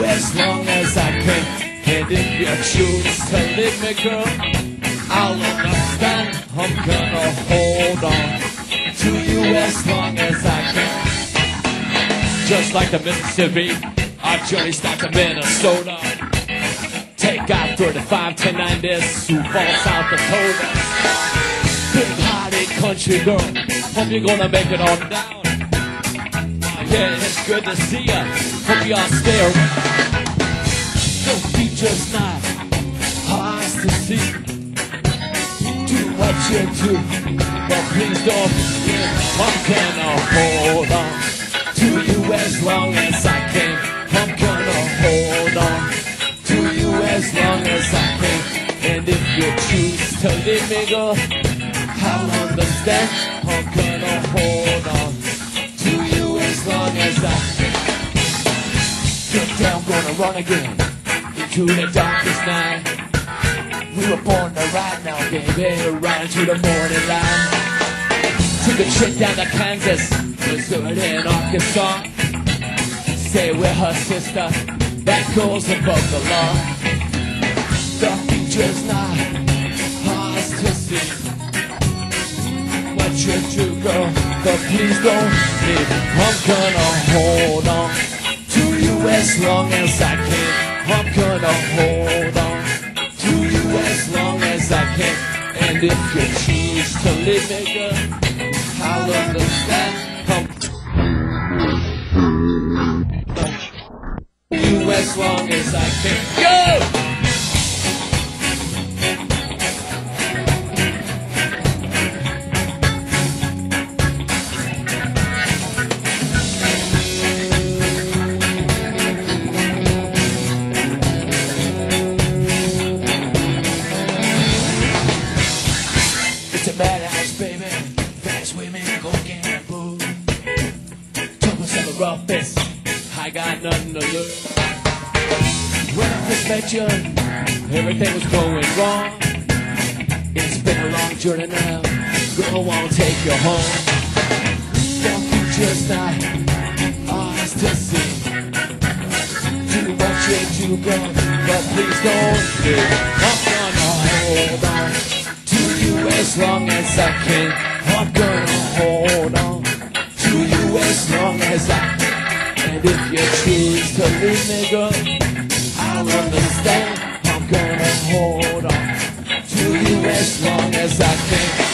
as long as I can. And if you choose to leave me, girl, I'll understand. I'm gonna hold on to you as long as I can. Just like the Mississippi, our journey starts in Minnesota. Take out 35 to 90, Sioux Falls, South Dakota. Big-hearted country girl, hope you're gonna make it on down. Yeah, it's good to see ya, hope y'all stay around. Don't be just not eyes to see. Do what you do, but please don't forget. I'm gonna hold on to you as long as I can. I'm gonna hold on to you as long as I can. And if you choose to leave me, girl, I'll understand. I'm gonna hold on to you as long as I can. Get down, gonna run again into the darkest night. We were born to ride now, baby, right into the morning light. Took a trip down to Kansas, Missouri and Arkansas. Say we're her sister, that goes above the law. The future's not ours to see. What you do, girl, but please don't leave. I'm gonna hold on to you as long as I can. I'm gonna hold on to you as long as I can. And if you choose to leave me, girl, I'll understand. You as long as I can. Go! It's a madhouse, baby. Fast women, cocaine and booze. Troubles in the roughest. I got nothing to lose. When I first met you, everything was going wrong. It's been a long journey now. Girl, I wanna take you home. The future's not ours to see. Do what you do, girl, but please don't leave. I'm gonna hold on to you as long as I can. I'm gonna hold on to you as long as I can. And if you choose to leave me, girl, I'll understand. I'm gonna hold on to you as long as I can.